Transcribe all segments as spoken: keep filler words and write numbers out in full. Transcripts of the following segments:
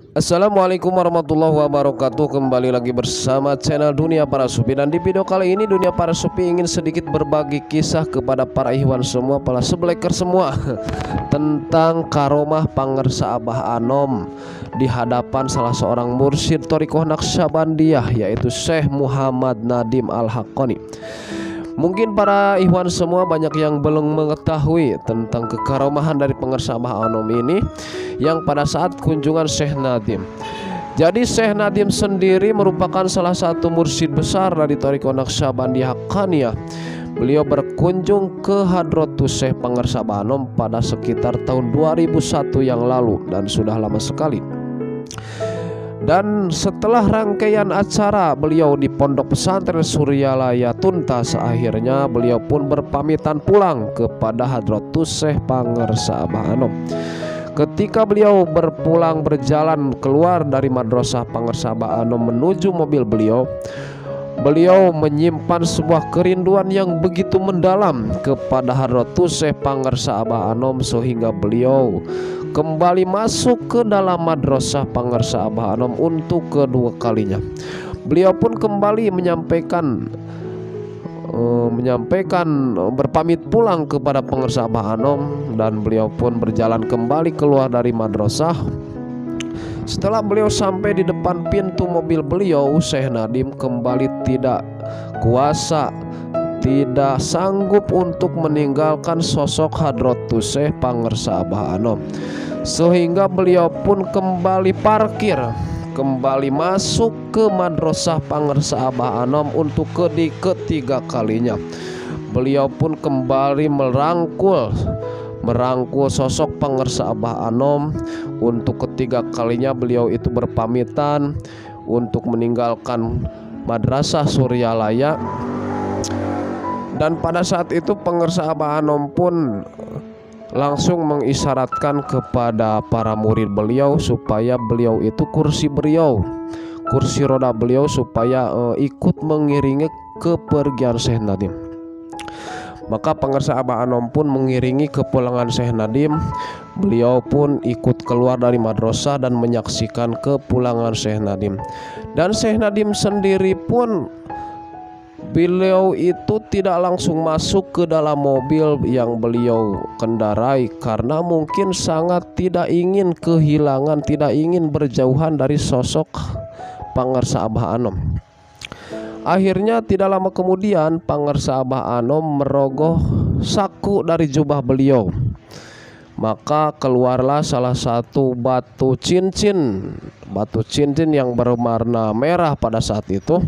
Assalamualaikum warahmatullahi wabarakatuh. Kembali lagi bersama channel Dunia Para Sufi. Dan di video kali ini Dunia Para Sufi ingin sedikit berbagi kisah kepada para ikhwan semua, para sebleker semua tentang karomah pangersa Abah Anom di hadapan salah seorang mursyid Thariqah Naqsyabandiyah, yaitu Syekh Muhammad Nadim Al-Haqqani. Mungkin para ikhwan semua banyak yang belum mengetahui tentang kekaromahan dari pangersa Abah Anom ini yang pada saat kunjungan Syekh Nadim. Jadi Syekh Nadim sendiri merupakan salah satu mursyid besar dari Thariqah Naqsyabandiyah Haqqaniyah. Beliau berkunjung ke Hadratus Syekh pangersa Abah Anom pada sekitar tahun dua ribu satu yang lalu, dan sudah lama sekali. Dan setelah rangkaian acara beliau di Pondok Pesantren Suryalaya tuntas, akhirnya beliau pun berpamitan pulang kepada Hadratus Syekh pangersa Abah Anom. Ketika beliau berpulang berjalan keluar dari madrasah pangersa Abah Anom menuju mobil beliau, beliau menyimpan sebuah kerinduan yang begitu mendalam kepada Hadratus Syekh pangersa Abah Anom, sehingga beliau kembali masuk ke dalam madrasah pangersa Abah Anom untuk kedua kalinya. Beliau pun kembali menyampaikan uh, menyampaikan uh, berpamit pulang kepada pangersa Abah Anom, dan beliau pun berjalan kembali keluar dari madrasah. Setelah beliau sampai di depan pintu mobil beliau, Syekh Nadim kembali tidak kuasa, tidak sanggup untuk meninggalkan sosok Hadratus Syekh pangersa Abah Anom, sehingga beliau pun kembali parkir, kembali masuk ke madrasah pangersa Abah Anom untuk ke ketiga kalinya. Beliau pun kembali merangkul merangkul sosok pangersa Abah Anom. Untuk ketiga kalinya beliau itu berpamitan untuk meninggalkan madrasah Suryalaya. Dan pada saat itu pangersa Abah Anom pun langsung mengisyaratkan kepada para murid beliau supaya beliau itu kursi beliau, kursi roda beliau supaya uh, ikut mengiringi kepergian Syekh Nadim. Maka pangersa Abah Anom pun mengiringi kepulangan Syekh Nadim. Beliau pun ikut keluar dari madrasah dan menyaksikan kepulangan Syekh Nadim. Dan Syekh Nadim sendiri pun beliau itu tidak langsung masuk ke dalam mobil yang beliau kendarai, karena mungkin sangat tidak ingin kehilangan, tidak ingin berjauhan dari sosok pangersa Abah Anom. Akhirnya tidak lama kemudian pangersa Abah Anom merogoh saku dari jubah beliau. Maka keluarlah salah satu batu cincin, batu cincin yang berwarna merah pada saat itu.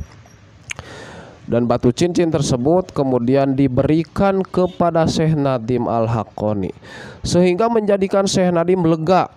Dan batu cincin tersebut kemudian diberikan kepada Syekh Nadim Al-Haqqani, sehingga menjadikan Syekh Nadim lega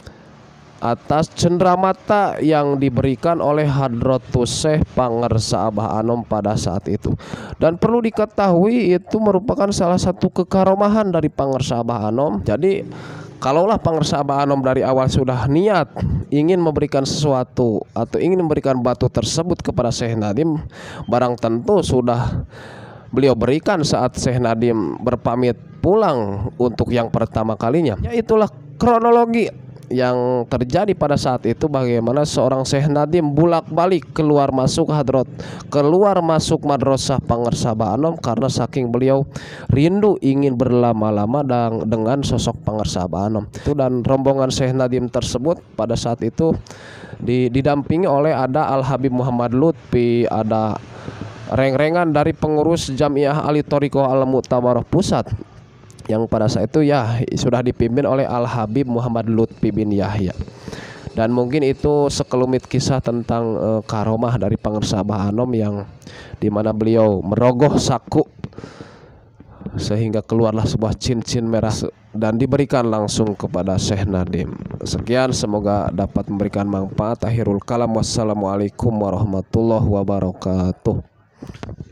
atas cenderamata yang diberikan oleh Hadratus Syekh pangersa Abah Anom pada saat itu. Dan perlu diketahui itu merupakan salah satu kekaromahan dari pangersa Abah Anom. Jadi kalaulah pangersa Abah Anom dari awal sudah niat ingin memberikan sesuatu atau ingin memberikan batu tersebut kepada Syekh Nadim, barang tentu sudah beliau berikan saat Syekh Nadim berpamit pulang untuk yang pertama kalinya. Ya, itulah kronologi yang terjadi pada saat itu, bagaimana seorang Syekh Nadim bolak-balik keluar masuk hadrat, keluar masuk madrasah pangersa Abah Anom karena saking beliau rindu ingin berlama-lama dengan sosok pangersa Abah Anom itu. Dan rombongan Syekh Nadim tersebut pada saat itu didampingi oleh ada Al Habib Muhammad Lutfi, ada reng-rengan dari pengurus Jamiah Ali Thariqah Al Mu'tabarah Pusat yang pada saat itu ya sudah dipimpin oleh Al Habib Muhammad Lutfi bin Yahya. Dan mungkin itu sekelumit kisah tentang uh, karomah dari pangersa Abah Anom yang dimana beliau merogoh saku sehingga keluarlah sebuah cincin merah dan diberikan langsung kepada Syekh Nadim. Sekian, semoga dapat memberikan manfaat. Akhirul kalam, wassalamualaikum warahmatullahi wabarakatuh.